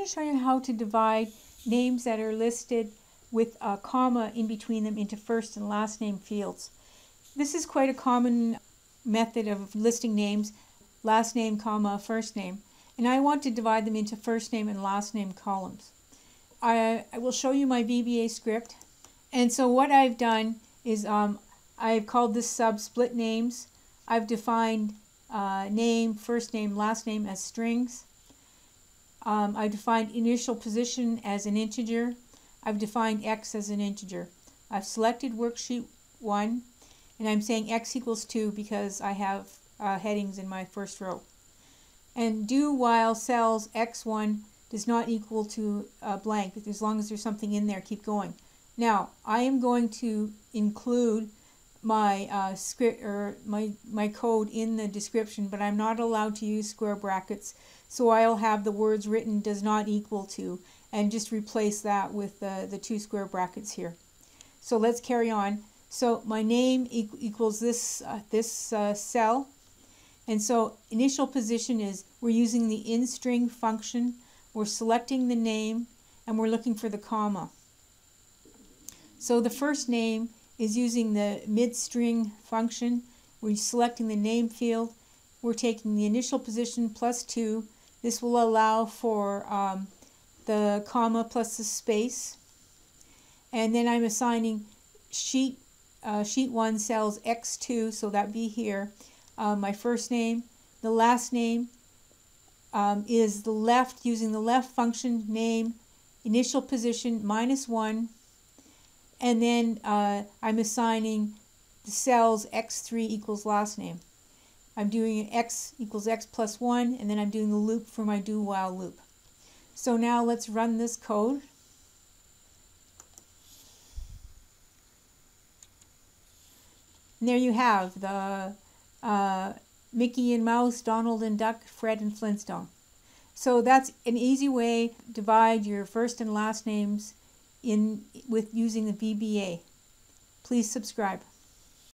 to show you how to divide names that are listed with a comma in between them into first and last name fields. This is quite a common method of listing names, last name, comma, first name. And I want to divide them into first name and last name columns. I will show you my VBA script. And so what I've done is I've called this sub split names. I've defined name, first name, last name as strings. I've defined initial position as an integer. I've defined x as an integer. I've selected worksheet 1 and I'm saying x equals 2 because I have headings in my first row. And do while cells x1 does not equal to blank. As long as there's something in there, keep going. Now, I am going to include my script or my code in the description, but I'm not allowed to use square brackets, so I'll have the words written does not equal to and just replace that with the 2 square brackets here. So let's carry on. So my name equals this cell, and so initial position is we're using the inStr function, we're selecting the name, and we're looking for the comma. So the first name is using the midStr function. We're selecting the name field. We're taking the initial position plus 2. This will allow for the comma plus the space. And then I'm assigning sheet 1 cells x2, so that be here. My first name. The last name is the left, using the left function, name, initial position -1. And then I'm assigning the cells x3 equals last name. I'm doing x equals x plus 1, and then I'm doing the loop for my do while loop. So now let's run this code. And there you have the Mickey and Mouse, Donald and Duck, Fred and Flintstone. So that's an easy way to divide your first and last names with using the VBA. Please subscribe.